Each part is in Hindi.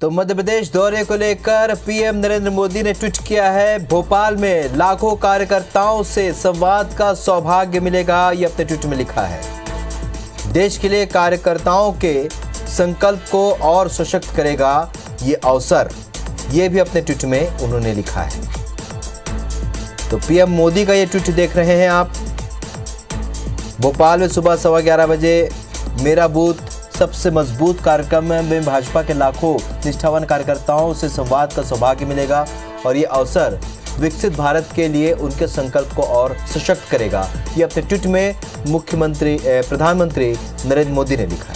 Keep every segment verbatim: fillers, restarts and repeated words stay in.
तो मध्य प्रदेश दौरे को लेकर पीएम नरेंद्र मोदी ने ट्वीट किया है, भोपाल में लाखों कार्यकर्ताओं से संवाद का सौभाग्य मिलेगा। ये अपने ट्वीट में लिखा है। देश के लिए कार्यकर्ताओं के संकल्प को और सशक्त करेगा ये अवसर, ये भी अपने ट्वीट में उन्होंने लिखा है। तो पीएम मोदी का ये ट्वीट देख रहे हैं आप। भोपाल में सुबह सवा ग्यारह बजे मेरा बूथ सबसे मजबूत कार्यक्रम में भाजपा के लाखों निष्ठावान कार्यकर्ताओं से संवाद का सौभाग्य मिलेगा और ये अवसर विकसित भारत के लिए उनके संकल्प को और सशक्त करेगा। ये अपने ट्वीट में मुख्यमंत्री प्रधानमंत्री नरेंद्र मोदी ने लिखा है।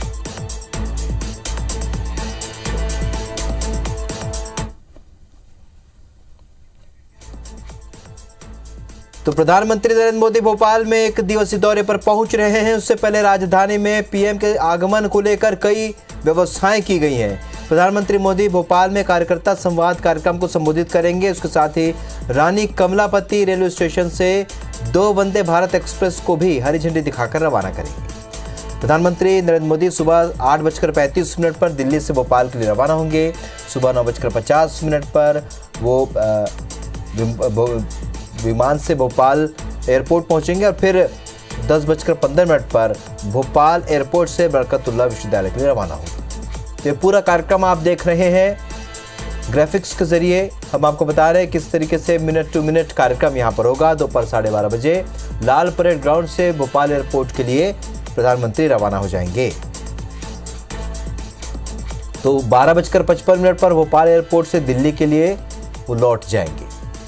तो प्रधानमंत्री नरेंद्र मोदी भोपाल में एक दिवसीय दौरे पर पहुंच रहे हैं। उससे पहले राजधानी में पीएम के आगमन को लेकर कई व्यवस्थाएं की गई हैं। प्रधानमंत्री मोदी भोपाल में कार्यकर्ता संवाद कार्यक्रम को संबोधित करेंगे। उसके साथ ही रानी कमलापति रेलवे स्टेशन से दो वंदे भारत एक्सप्रेस को भी हरी झंडी दिखाकर रवाना करेंगे। प्रधानमंत्री नरेंद्र मोदी सुबह आठ बजकर पैंतीस मिनट पर दिल्ली से भोपाल के लिए रवाना होंगे। सुबह नौ बजकर पचास मिनट पर वो आ, विमान से भोपाल एयरपोर्ट पहुंचेंगे और फिर दस बजकर पंद्रह मिनट पर भोपाल एयरपोर्ट से बरकतुल्लाह विश्वविद्यालय के लिए रवाना होंगे। ये पूरा कार्यक्रम आप देख रहे हैं ग्राफिक्स के जरिए। हम आपको बता रहे हैं किस तरीके से मिनट टू मिनट कार्यक्रम यहाँ पर होगा। दोपहर साढ़े बारह बजे लाल परेड ग्राउंड से भोपाल एयरपोर्ट के लिए प्रधानमंत्री रवाना हो जाएंगे। तो बारह बजकर पचपन मिनट पर भोपाल एयरपोर्ट से दिल्ली के लिए वो लौट जाएंगे।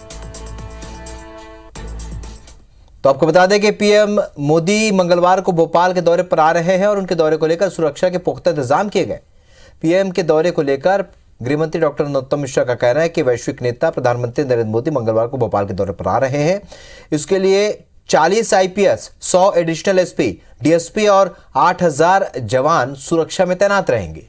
तो आपको बता दें कि पीएम मोदी मंगलवार को भोपाल के दौरे पर आ रहे हैं और उनके दौरे को लेकर सुरक्षा के पुख्ता इंतजाम किए गए। पीएम के दौरे को लेकर गृहमंत्री डॉक्टर नरोत्तम मिश्रा का कहना है कि वैश्विक नेता प्रधानमंत्री नरेंद्र मोदी मंगलवार को भोपाल के दौरे पर आ रहे हैं। इसके लिए चालीस आईपीएस, सौ एडिशनल एसपी, डीएसपी और आठ हजार जवान सुरक्षा में तैनात रहेंगे।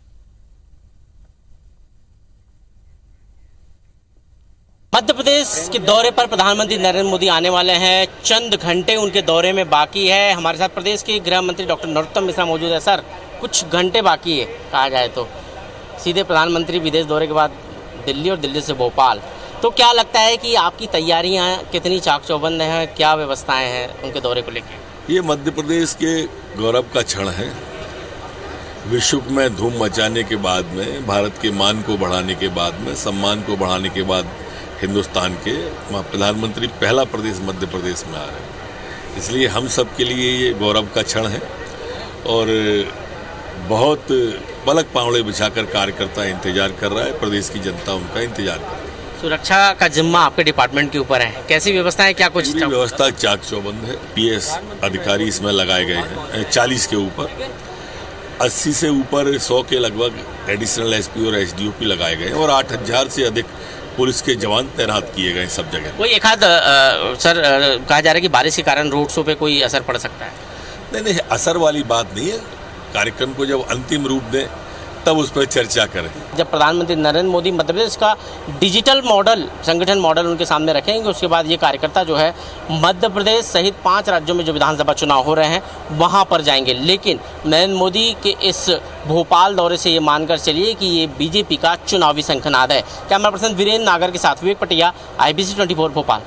मध्य प्रदेश के दौरे पर प्रधानमंत्री नरेंद्र मोदी आने वाले हैं। चंद घंटे उनके दौरे में बाकी है। हमारे साथ प्रदेश के गृह मंत्री डॉक्टर नरोत्तम मिश्रा मौजूद है। सर, कुछ घंटे बाकी है कहा जाए तो सीधे प्रधानमंत्री विदेश दौरे के बाद दिल्ली और दिल्ली से भोपाल। तो क्या लगता है कि आपकी तैयारियां कितनी चाक चौबंद हैं, क्या व्यवस्थाएं हैं उनके दौरे को लेकर? ये मध्य प्रदेश के गौरव का क्षण है। विश्व में धूम मचाने के बाद में, भारत के मान को बढ़ाने के बाद में, सम्मान को बढ़ाने के बाद हिंदुस्तान के प्रधानमंत्री पहला प्रदेश मध्य प्रदेश में आ रहे हैं। इसलिए हम सब के लिए ये गौरव का क्षण है और बहुत पलक पावड़े बिछाकर कार्यकर्ता इंतजार कर रहा है। प्रदेश की जनता उनका इंतजार कर रही है। सुरक्षा का जिम्मा आपके डिपार्टमेंट के ऊपर है। कैसी व्यवस्था है, क्या कुछ व्यवस्था? चाक चौबंद है। पीएस अधिकारी इसमें लगाए गए हैं चालीस के ऊपर, अस्सी से ऊपर सौ के लगभग एडिशनल एसपी और एसडीओपी लगाए गए और आठ हजार से अधिक पुलिस के जवान तैनात किए गए सब जगह। कोई एक आध सर आ, कहा जा रहा है कि बारिश के कारण रोड शो पे कोई असर पड़ सकता है? नहीं नहीं, असर वाली बात नहीं है। कार्यक्रम को जब अंतिम रूप दें तब उस पर चर्चा करें। जब प्रधानमंत्री नरेंद्र मोदी मध्य प्रदेश का डिजिटल मॉडल, संगठन मॉडल उनके सामने रखेंगे, उसके बाद ये कार्यकर्ता जो है मध्य प्रदेश सहित पांच राज्यों में जो विधानसभा चुनाव हो रहे हैं वहां पर जाएंगे। लेकिन नरेंद्र मोदी के इस भोपाल दौरे से ये मानकर चलिए कि ये बीजेपी का चुनावी शंखनाद है। कैमरा पर्सन वीरेंद्र नागर के साथ विवेक पटिया, आईबीसी ट्वेंटी फोर भोपाल।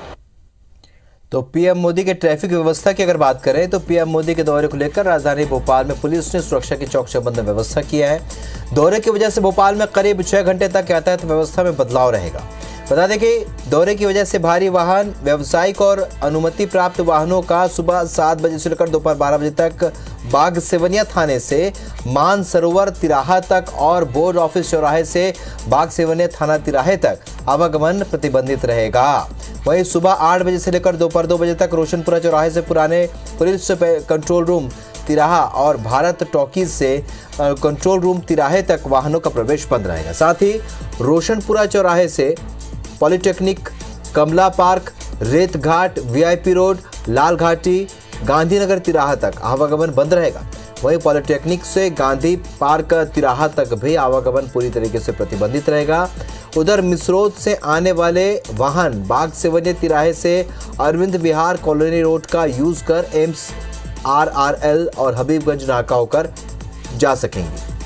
तो पीएम मोदी के ट्रैफिक व्यवस्था की अगर बात करें तो पीएम मोदी के दौरे को लेकर राजधानी भोपाल में पुलिस ने सुरक्षा की चौक चौबंद व्यवस्था किया है। दौरे की वजह से भोपाल में करीब छह घंटे तक यातायात व्यवस्था में बदलाव रहेगा। बता दें कि दौरे की वजह से भारी वाहन, व्यावसायिक और अनुमति प्राप्त वाहनों का सुबह सात बजे से लेकर दोपहर बारह बजे तक बाग सेवनिया थाने से मान सरोवर तिराहा तक और बोर्ड ऑफिस चौराहे से बाग सेवनिया थाना तिराहे तक आवागमन प्रतिबंधित रहेगा। वहीं सुबह आठ बजे से लेकर दोपहर दो बजे तक रोशनपुरा चौराहे से पुराने पुलिस कंट्रोल रूम तिराहा और भारत टॉकीज से कंट्रोल रूम तिराहे तक वाहनों का प्रवेश बंद रहेगा। साथ ही रोशनपुरा चौराहे से पॉलिटेक्निक, कमला पार्क, रेत घाट, वीआईपी रोड, लाल घाटी, गांधीनगर तिराहा तक आवागमन बंद रहेगा। वहीं पॉलिटेक्निक से गांधी पार्क तिराहा तक भी आवागमन पूरी तरीके से प्रतिबंधित रहेगा। उधर मिसरोद से आने वाले वाहन बाग सेवनिया तिराहे से अरविंद विहार कॉलोनी रोड का यूज कर एम्स, आरआरएल और हबीबगंज नाका होकर जा सकेंगे।